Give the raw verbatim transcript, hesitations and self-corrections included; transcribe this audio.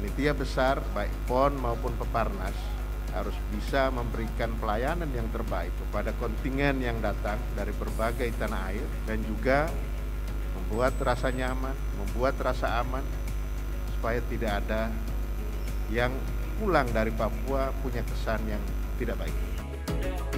Panitia besar baik P O N maupun Peparnas harus bisa memberikan pelayanan yang terbaik kepada kontingen yang datang dari berbagai tanah air dan juga membuat rasa nyaman, membuat rasa aman supaya tidak ada yang pulang dari Papua punya kesan yang tidak baik.